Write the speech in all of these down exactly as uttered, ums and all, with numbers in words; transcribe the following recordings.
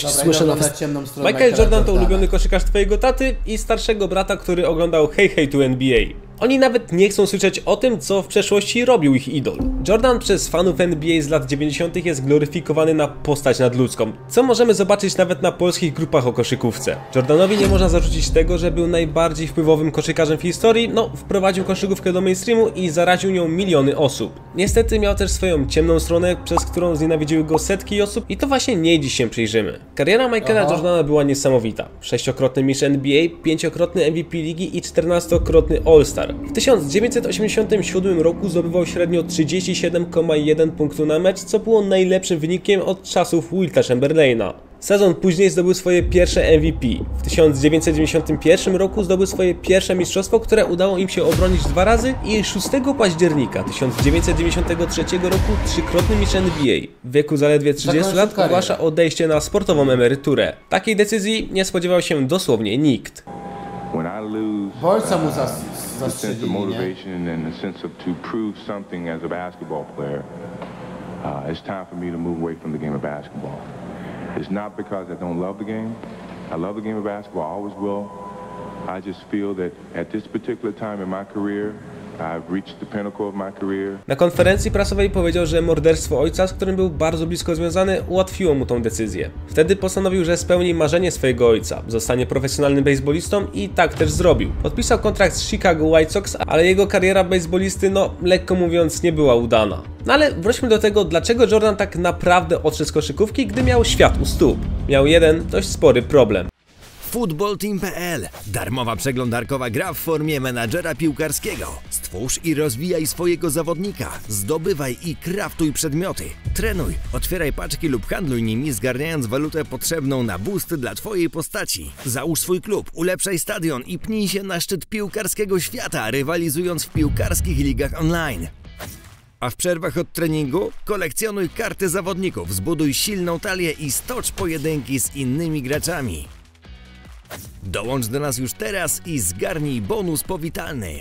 Dobra, słyszę na ciemną stronę. Michael Jordan to ulubiony koszykarz twojego taty i starszego brata, który oglądał Hey Hey to N B A. Oni nawet nie chcą słyszeć o tym, co w przeszłości robił ich idol. Jordan przez fanów N B A z lat dziewięćdziesiątych jest gloryfikowany na postać nadludzką, co możemy zobaczyć nawet na polskich grupach o koszykówce. Jordanowi nie można zarzucić tego, że był najbardziej wpływowym koszykarzem w historii, no wprowadził koszykówkę do mainstreamu i zaraził nią miliony osób. Niestety miał też swoją ciemną stronę, przez którą znienawidziły go setki osób i to właśnie nie dziś się przyjrzymy. Kariera Michaela Aha. Jordana była niesamowita. Sześciokrotny mistrz N B A, pięciokrotny M V P ligi i czternastokrotny All-Star. W tysiąc dziewięćset osiemdziesiątym siódmym roku zdobywał średnio trzydzieści siedem przecinek jeden punktu na mecz, co było najlepszym wynikiem od czasów Wilta Chamberlaina. Sezon później zdobył swoje pierwsze M V P. W tysiąc dziewięćset dziewięćdziesiątym pierwszym roku zdobył swoje pierwsze mistrzostwo, które udało im się obronić dwa razy i szóstego października tysiąc dziewięćset dziewięćdziesiątego trzeciego roku trzykrotny mistrz N B A. W wieku zaledwie trzydziestu lat ogłasza odejście na sportową emeryturę. Takiej decyzji nie spodziewał się dosłownie nikt. Bolca mu zas sense of motivation and the sense of to prove something as a basketball player, uh, it's time for me to move away from the game of basketball. It's not because I don't love the game. I love the game of basketball, I always will. I just feel that at this particular time in my career, I've reached the pinnacle of my career. Na konferencji prasowej powiedział, że morderstwo ojca, z którym był bardzo blisko związany, ułatwiło mu tą decyzję. Wtedy postanowił, że spełni marzenie swojego ojca, zostanie profesjonalnym bejsbolistą i tak też zrobił. Podpisał kontrakt z Chicago White Sox, ale jego kariera bejsbolisty, no lekko mówiąc, nie była udana. No ale wróćmy do tego, dlaczego Jordan tak naprawdę odszedł z koszykówki, gdy miał świat u stóp. Miał jeden dość spory problem. Football Team kropka p l. Darmowa przeglądarkowa gra w formie menadżera piłkarskiego. Stwórz i rozwijaj swojego zawodnika. Zdobywaj i kraftuj przedmioty. Trenuj, otwieraj paczki lub handluj nimi, zgarniając walutę potrzebną na boost dla twojej postaci. Załóż swój klub, ulepszaj stadion i pnij się na szczyt piłkarskiego świata, rywalizując w piłkarskich ligach online. A w przerwach od treningu kolekcjonuj karty zawodników, zbuduj silną talię i stocz pojedynki z innymi graczami. Dołącz do nas już teraz i zgarnij bonus powitalny.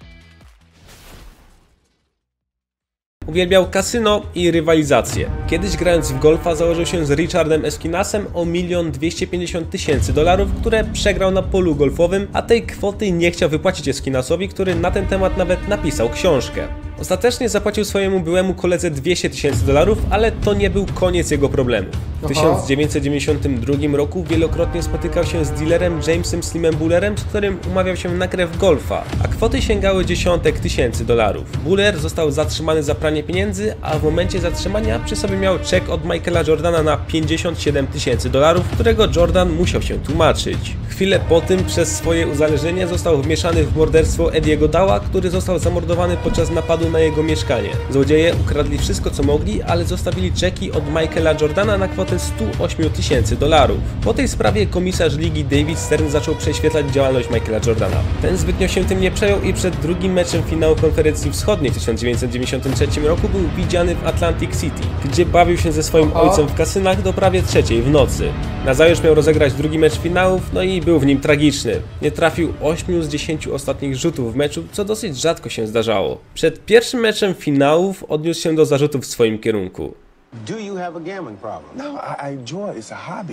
Uwielbiał kasyno i rywalizację. Kiedyś grając w golfa założył się z Richardem Eskinasem o milion dwieście pięćdziesiąt tysięcy dolarów, które przegrał na polu golfowym, a tej kwoty nie chciał wypłacić Eskinasowi, który na ten temat nawet napisał książkę. Ostatecznie zapłacił swojemu byłemu koledze dwieście tysięcy dolarów, ale to nie był koniec jego problemu. W tysiąc dziewięćset dziewięćdziesiątym drugim roku wielokrotnie spotykał się z dealerem Jamesem Slimem Bullerem, z którym umawiał się na grę w golfa, a kwoty sięgały dziesiątek tysięcy dolarów. Buller został zatrzymany za pranie pieniędzy, a w momencie zatrzymania przy sobie miał czek od Michaela Jordana na pięćdziesiąt siedem tysięcy dolarów, którego Jordan musiał się tłumaczyć. Chwilę po tym przez swoje uzależnienie został wmieszany w morderstwo Ediego Dowa, który został zamordowany podczas napadu na jego mieszkanie. Złodzieje ukradli wszystko co mogli, ale zostawili czeki od Michaela Jordana na kwotę stu ośmiu tysięcy dolarów. Po tej sprawie komisarz ligi David Stern zaczął prześwietlać działalność Michaela Jordana. Ten zbytnio się tym nie przejął i przed drugim meczem finału konferencji wschodniej w tysiąc dziewięćset dziewięćdziesiątym trzecim roku był widziany w Atlantic City, gdzie bawił się ze swoim ojcem w kasynach do prawie trzeciej w nocy. Nazajutrz miał rozegrać drugi mecz finałów, no i był w nim tragiczny. Nie trafił ośmiu z dziesięciu ostatnich rzutów w meczu, co dosyć rzadko się zdarzało. Przed pierwszym meczem finałów odniósł się do zarzutów w swoim kierunku. Do you have a gambling problem? No, I, I enjoy it. It's a hobby.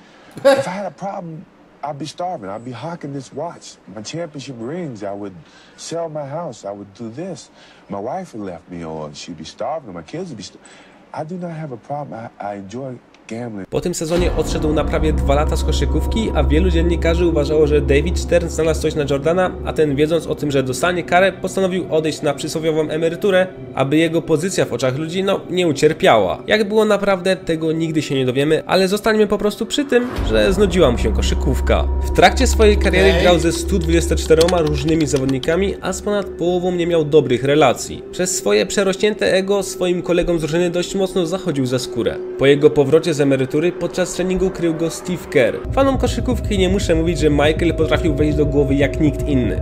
If I had a problem, I'd be starving. I'd be hawking this watch. My championship rings, I would sell my house. I would do this. My wife had left me, or she'd be starving, or my kids would be starving. I do not have a problem. I, I enjoy Po tym sezonie odszedł na prawie dwa lata z koszykówki, a wielu dziennikarzy uważało, że David Stern znalazł coś na Jordana, a ten, wiedząc o tym, że dostanie karę, postanowił odejść na przysłowiową emeryturę, aby jego pozycja w oczach ludzi, no, nie ucierpiała. Jak było naprawdę, tego nigdy się nie dowiemy, ale zostańmy po prostu przy tym, że znudziła mu się koszykówka. W trakcie swojej kariery grał ze stu dwudziestoma czterema różnymi zawodnikami, a z ponad połową nie miał dobrych relacji. Przez swoje przerośnięte ego swoim kolegom z drużyny dość mocno zachodził za skórę. Po jego powrocie z emerytury podczas treningu krył go Steve Kerr. Fanom koszykówki nie muszę mówić, że Michael potrafił wejść do głowy jak nikt inny.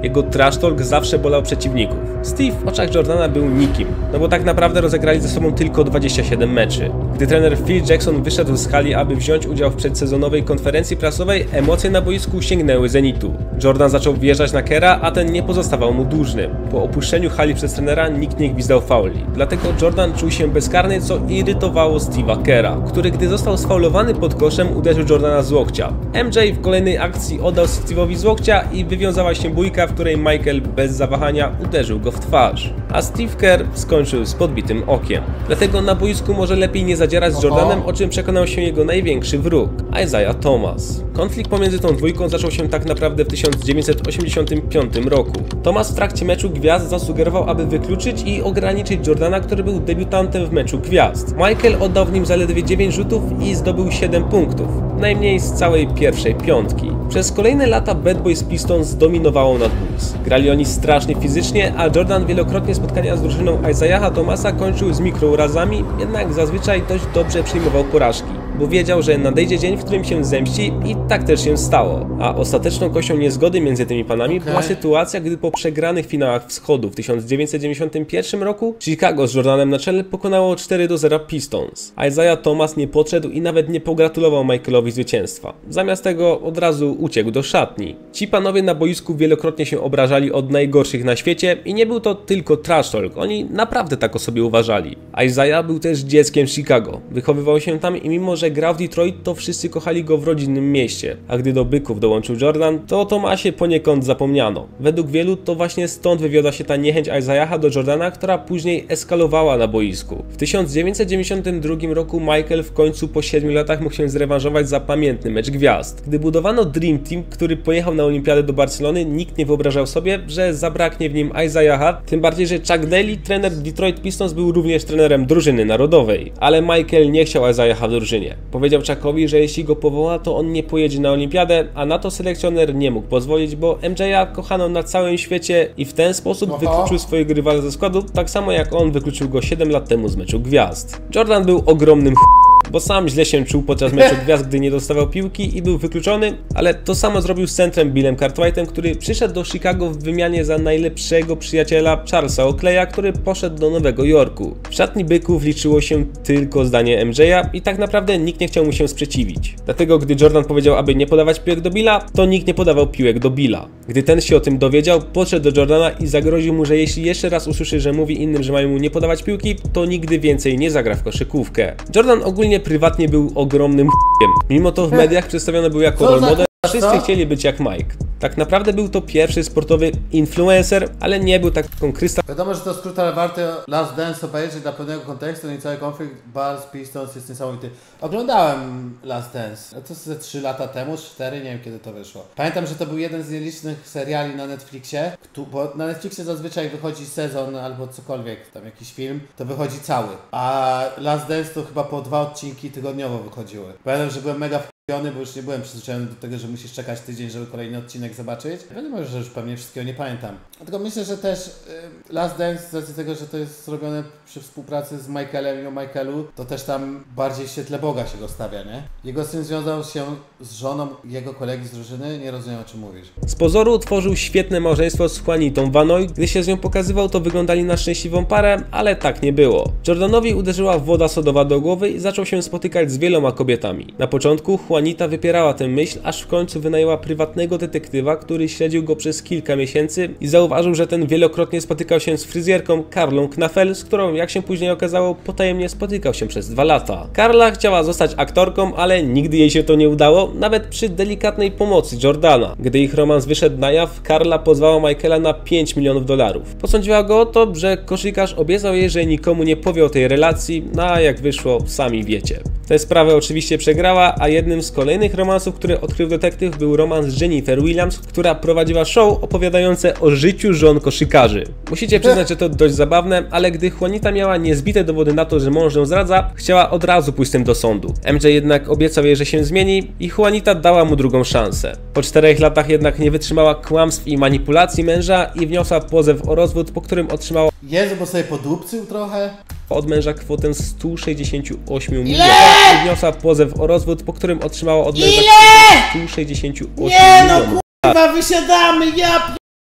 Jego trash talk zawsze bolał przeciwników. Steve w oczach Jordana był nikim, no bo tak naprawdę rozegrali ze sobą tylko dwadzieścia siedem meczy. Gdy trener Phil Jackson wyszedł z hali, aby wziąć udział w przedsezonowej konferencji prasowej, emocje na boisku sięgnęły zenitu. Jordan zaczął wjeżdżać na Kerra, a ten nie pozostawał mu dłużny. Po opuszczeniu hali przez trenera nikt nie gwizdał fauli, dlatego Jordan czuł się bezkarny, co irytowało Steve'a Kerra, który gdy został sfaulowany pod koszem, uderzył Jordana z łokcia. M J w kolejnej akcji oddał Steve'owi z łokcia i wywiązała się bójka, w której Michael bez zawahania uderzył go w twarz, a Steve Kerr skończył z podbitym okiem. Dlatego na boisku może lepiej nie zadzierać z Jordanem, o czym przekonał się jego największy wróg, Isaiah Thomas. Konflikt pomiędzy tą dwójką zaczął się tak naprawdę w tysiąc dziewięćset osiemdziesiątym piątym roku. Thomas w trakcie meczu gwiazd zasugerował, aby wykluczyć i ograniczyć Jordana, który był debiutantem w meczu gwiazd. Michael oddał w nim zaledwie dziewięć rzutów i zdobył siedem punktów, najmniej z całej pierwszej piątki. Przez kolejne lata Bad Boys Pistons zdominowało nad Bulls. Grali oni strasznie fizycznie, a Jordan wielokrotnie spotkania z drużyną Isaiaha Thomasa kończył z mikrourazami, jednak zazwyczaj dość dobrze przyjmował porażki, bo wiedział, że nadejdzie dzień, w którym się zemści, i tak też się stało. A ostateczną kością niezgody między tymi panami okay. była sytuacja, gdy po przegranych finałach wschodu w tysiąc dziewięćset dziewięćdziesiątym pierwszym roku Chicago z Jordanem na czele pokonało cztery do zera Pistons. Isaiah Thomas nie podszedł i nawet nie pogratulował Michaelowi zwycięstwa. Zamiast tego od razu uciekł do szatni. Ci panowie na boisku wielokrotnie się obrażali od najgorszych na świecie i nie był to tylko trash talk, oni naprawdę tak o sobie uważali. Isaiah był też dzieckiem Chicago, wychowywał się tam i mimo, że grał w Detroit, to wszyscy kochali go w rodzinnym mieście, a gdy do byków dołączył Jordan, to o Thomasie poniekąd zapomniano. Według wielu to właśnie stąd wywiodła się ta niechęć Isaiaha do Jordana, która później eskalowała na boisku. W tysiąc dziewięćset dziewięćdziesiątym drugim roku Michael w końcu po siedmiu latach mógł się zrewanżować za pamiętny mecz gwiazd. Gdy budowano Dream Team, który pojechał na olimpiadę do Barcelony, nikt nie wyobrażał sobie, że zabraknie w nim Isaiaha, tym bardziej, że Chuck Daly, trener Detroit Pistons, był również trenerem drużyny narodowej. Ale Michael nie chciał Isaiaha w drużynie. Powiedział Chuckowi, że jeśli go powoła, to on nie pojedzie na olimpiadę, a na to selekcjoner nie mógł pozwolić, bo M J kochano na całym świecie i w ten sposób Aha. wykluczył swojego rywala ze składu, tak samo jak on wykluczył go siedem lat temu z meczu gwiazd. Jordan był ogromnym ch... bo sam źle się czuł podczas meczu gwiazd, gdy nie dostawał piłki i był wykluczony, ale to samo zrobił z centrem Billem Cartwrightem, który przyszedł do Chicago w wymianie za najlepszego przyjaciela Charlesa Oakleya, który poszedł do Nowego Jorku. W szatni byków liczyło się tylko zdanie M J i tak naprawdę nikt nie chciał mu się sprzeciwić. Dlatego gdy Jordan powiedział, aby nie podawać piłek do Billa, to nikt nie podawał piłek do Billa. Gdy ten się o tym dowiedział, podszedł do Jordana i zagroził mu, że jeśli jeszcze raz usłyszy, że mówi innym, że mają mu nie podawać piłki, to nigdy więcej nie zagra w koszykówkę. Jordan ogólnie prywatnie był ogromnym ch**iem. Mimo to w mediach przedstawiony był jako role model. Wszyscy chcieli być jak Mike. Tak naprawdę był to pierwszy sportowy influencer, ale nie był taką krystal. Wiadomo, że to skrót, ale warto Last Dance obejrzeć dla pewnego kontekstu, no i cały konflikt Bulls Pistons jest niesamowity. Oglądałem Last Dance, to ze trzy lata temu, cztery, nie wiem kiedy to wyszło. Pamiętam, że to był jeden z nielicznych seriali na Netflixie, bo na Netflixie zazwyczaj wychodzi sezon albo cokolwiek, tam jakiś film, to wychodzi cały. A Last Dance to chyba po dwa odcinki tygodniowo wychodziły. Pamiętam, że byłem mega bo już nie byłem przyzwyczajony do tego, że musisz czekać tydzień, żeby kolejny odcinek zobaczyć. Wiadomo, że już pewnie wszystkiego nie pamiętam. Tylko myślę, że też y, Last Dance, z racji tego, że to jest zrobione przy współpracy z Michaelem i o Michaelu, to też tam bardziej w świetle Boga się go stawia, nie? Jego syn związał się z żoną jego kolegi z drużyny, nie rozumiem, o czym mówisz. Z pozoru tworzył świetne małżeństwo z Juanitą Vanoy. Gdy się z nią pokazywał, to wyglądali na szczęśliwą parę, ale tak nie było. Jordanowi uderzyła woda sodowa do głowy i zaczął się spotykać z wieloma kobietami. Na początku Juanita wypierała tę myśl, aż w końcu wynajęła prywatnego detektywa, który śledził go przez kilka miesięcy i zauważył, że ten wielokrotnie spotykał się z fryzjerką Karlą Knaffel, z którą, jak się później okazało, potajemnie spotykał się przez dwa lata. Karla chciała zostać aktorką, ale nigdy jej się to nie udało, nawet przy delikatnej pomocy Jordana. Gdy ich romans wyszedł na jaw, Karla pozwała Michaela na pięć milionów dolarów. Posądziła go o to, że koszykarz obiecał jej, że nikomu nie powie o tej relacji, no a jak wyszło, sami wiecie. Tę sprawę oczywiście przegrała, a jednym z kolejnych romansów, które odkrył detektyw, był romans z Jennifer Williams, która prowadziła show opowiadające o życiu żon koszykarzy. Musicie przyznać, że to dość zabawne, ale gdy Juanita miała niezbite dowody na to, że mąż ją zdradza, chciała od razu pójść z tym do sądu. M J jednak obiecał jej, że się zmieni i Juanita dała mu drugą szansę. Po czterech latach jednak nie wytrzymała kłamstw i manipulacji męża i wniosła pozew o rozwód, po którym otrzymała Jezu, bo sobie podupcył trochę. od męża kwotę sto sześćdziesiąt osiem milionów i wniosła pozew o rozwód, po którym otrzymała od męża kwotę sto sześćdziesiąt osiem milionów. Nie no kurwa, wysiadamy, ja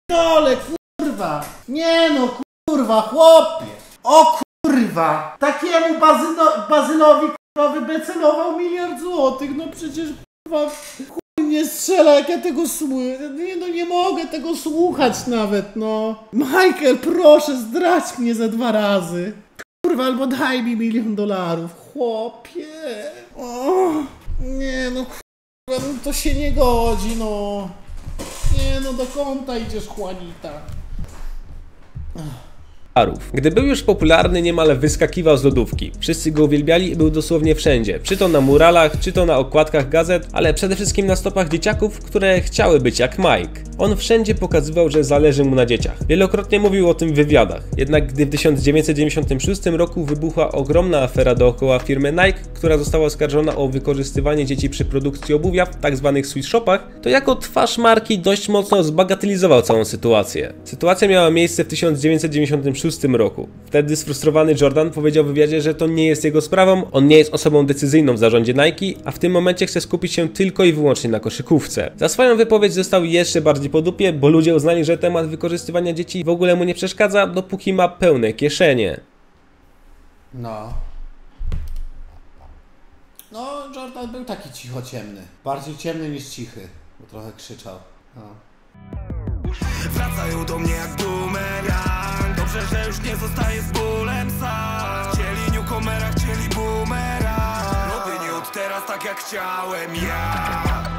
pierdolę, kurwa. Nie no, kurwa, chłopie. O kurwa. Takiemu bazyno, bazylowi kurwa wybecelował miliard złotych. No przecież kurwa chuj mnie strzela, jak ja tego słucham. Nie no, nie mogę tego słuchać nawet, no. Michael, proszę, zdradź mnie ze dwa razy. Kurwa, albo daj mi milion dolarów. Chłopie. O, nie no, kurwa, no to się nie godzi, no. Nie no, do kąta idziesz, Juanita. Gdy był już popularny, niemal wyskakiwał z lodówki. Wszyscy go uwielbiali i był dosłownie wszędzie. Czy to na muralach, czy to na okładkach gazet, ale przede wszystkim na stopach dzieciaków, które chciały być jak Mike. On wszędzie pokazywał, że zależy mu na dzieciach. Wielokrotnie mówił o tym w wywiadach. Jednak gdy w tysiąc dziewięćset dziewięćdziesiątym szóstym roku wybuchła ogromna afera dookoła firmy Nike, która została oskarżona o wykorzystywanie dzieci przy produkcji obuwia w tzw. sweet shopach, to jako twarz marki dość mocno zbagatelizował całą sytuację. Sytuacja miała miejsce w tysiąc dziewięćset dziewięćdziesiątym szóstym roku. Wtedy sfrustrowany Jordan powiedział w wywiadzie, że to nie jest jego sprawą, on nie jest osobą decyzyjną w zarządzie Nike, a w tym momencie chce skupić się tylko i wyłącznie na koszykówce. Za swoją wypowiedź został jeszcze bardziej po dupie, bo ludzie uznali, że temat wykorzystywania dzieci w ogóle mu nie przeszkadza, dopóki ma pełne kieszenie. No. No, Jordan był taki cichociemny. Bardziej ciemny niż cichy, bo trochę krzyczał. No. Wracają do mnie jak bumerang. Dobrze, że już nie zostaję z bólem sam. Chcieli newcomera, chcieli boomera. Robię nie od teraz tak jak chciałem ja.